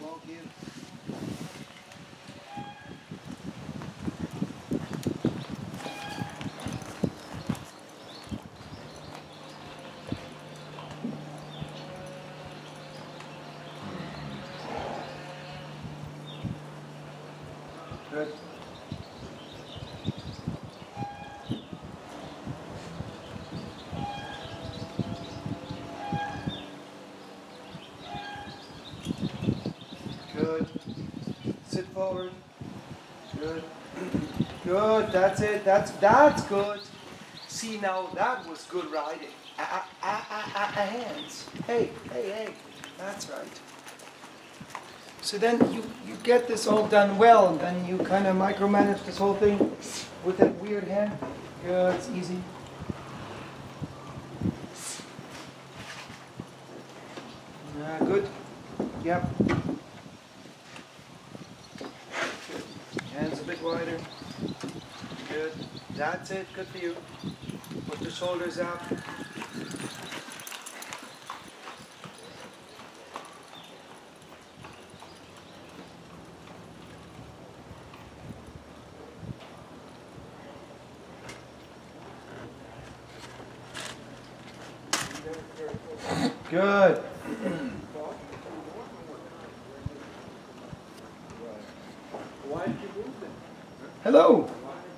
walk in. Good. Good. Sit forward. Good. Good. That's it. That's good. See, now that was good riding. Hands. Hey, hey, hey. That's right. So then you get this all done well, and then you kind of micromanage this whole thing with that weird hand. Good. It's easy. Good. Yep. Good. Hands a bit wider. Good. That's it. Good for you. Put the shoulders up. Good. Hello.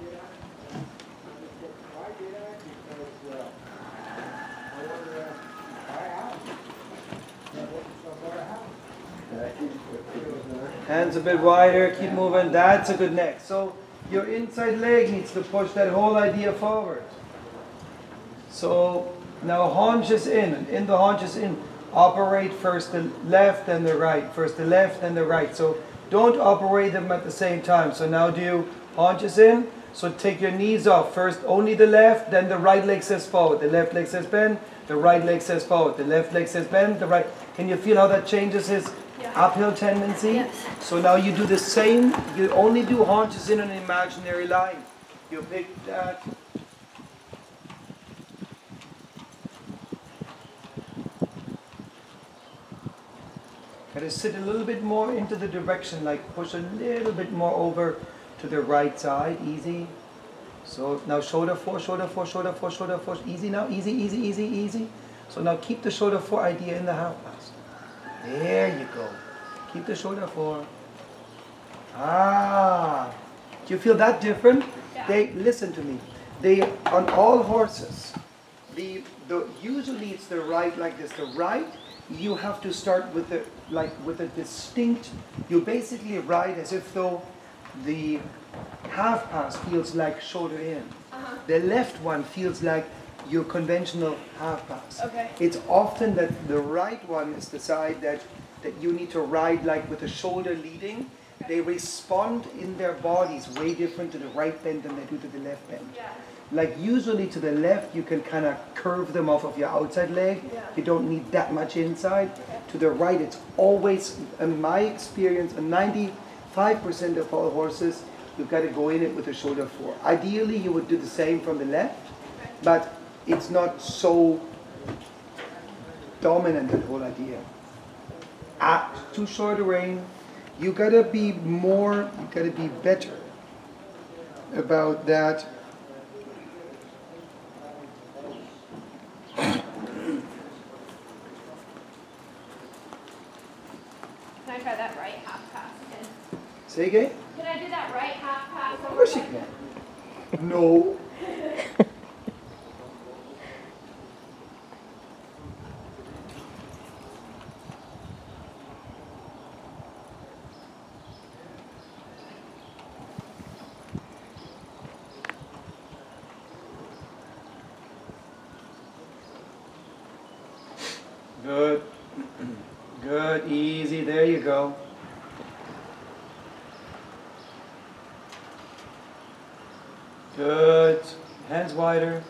Hands a bit wider, keep moving. That's a good neck. So your inside leg needs to push that whole idea forward. So now haunches in the haunches in. Operate first the left and the right. First the left and the right. So don't operate them at the same time. So now do haunches in. So take your knees off. First only the left, then the right leg says forward. The left leg says bend, the right leg says forward. The left leg says bend, the right. Can you feel how that changes his uphill tendency? Yes. So now you do the same. You only do haunches in an imaginary line. You pick that. Gotta sit a little bit more into the direction, like push a little bit more over to the right side, easy. So now shoulder four, shoulder four, shoulder four, shoulder four, easy now, easy, easy, easy, easy. So now keep the shoulder four idea in the half pass. There you go. Keep the shoulder four. Ah, do you feel that different? Yeah. They, listen to me, they, on all horses, usually it's the right like this, the right, you have to start with the, like with a distinct, you basically ride as if though the half pass feels like shoulder in. The left one feels like your conventional half pass. Okay. It's often that the right one is the side that you need to ride like with the shoulder leading. They respond in their bodies way different to the right bend than they do to the left bend. Yeah. Like usually to the left, you can kind of curve them off of your outside leg. Yeah. You don't need that much inside. To the right, it's always, in my experience, 95% of all horses, you've got to go in it with a shoulder four. Ideally, you would do the same from the left, but it's not so dominant, that whole idea. Too short a rein. You got to be more, you got to be better about that. Can I try that right half pass again? Say again? Can I do that right half pass? Of course you can. No. Good. Good, easy, there you go. Good. Hands wider.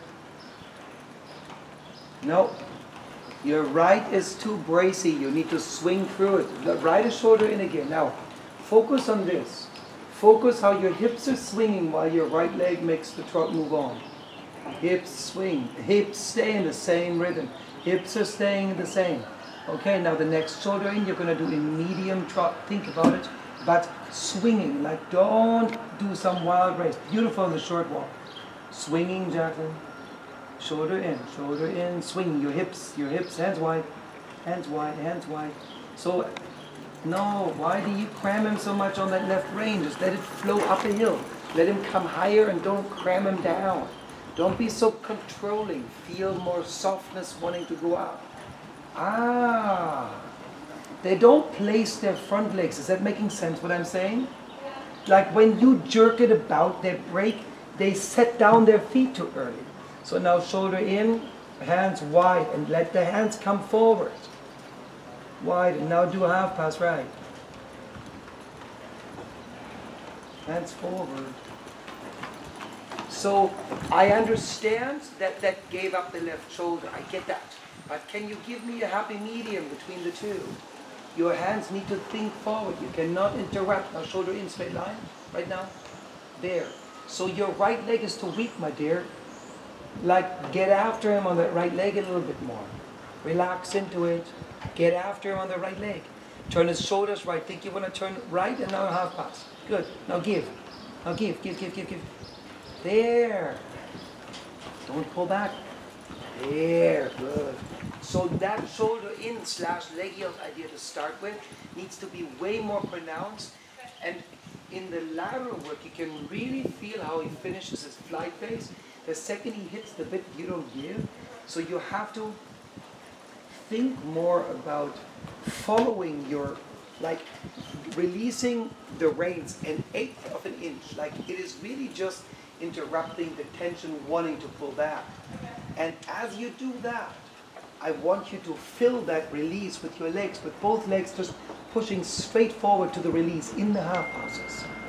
No. Your right is too bracy. You need to swing through it. The right is shoulder in again. Now, focus on this. Focus how your hips are swinging while your right leg makes the trot move on. Hips swing. Hips stay in the same rhythm. Hips are staying the same. Okay, now the next shoulder in, you're going to do in medium trot. Think about it, but swinging. Like, don't do some wild race. Beautiful in the short walk. Swinging, Jacqueline. Shoulder in, swinging your hips, hands wide, hands wide, hands wide. So, no, why do you cram him so much on that left rein? Just let it flow up a hill. Let him come higher and don't cram him down. Don't be so controlling. Feel more softness wanting to go up. Ah, they don't place their front legs. Is that making sense what I'm saying? Like when you jerk it about, they break, they set down their feet too early. So now shoulder in, hands wide, and let the hands come forward. Wide, and now do a half pass right. Hands forward. So I understand that that gave up the left shoulder. I get that. But can you give me a happy medium between the two? Your hands need to think forward. You cannot interrupt. Now shoulder in, straight line. Right now. There. So your right leg is too weak, my dear. Like, get after him on that right leg a little bit more. Relax into it. Get after him on the right leg. Turn his shoulders right. Think you want to turn right and now a half pass. Good. Now give. Now give. There. Don't pull back. There. Good. So that shoulder in slash leg yield idea to start with needs to be way more pronounced. And in the lateral work, you can really feel how he finishes his flight phase. The second he hits the bit, you don't give. So you have to think more about following your, like releasing the reins an eighth of an inch. Like it is really just interrupting the tension wanting to pull back. And as you do that, I want you to fill that release with your legs, with both legs just pushing straight forward to the release in the half passes.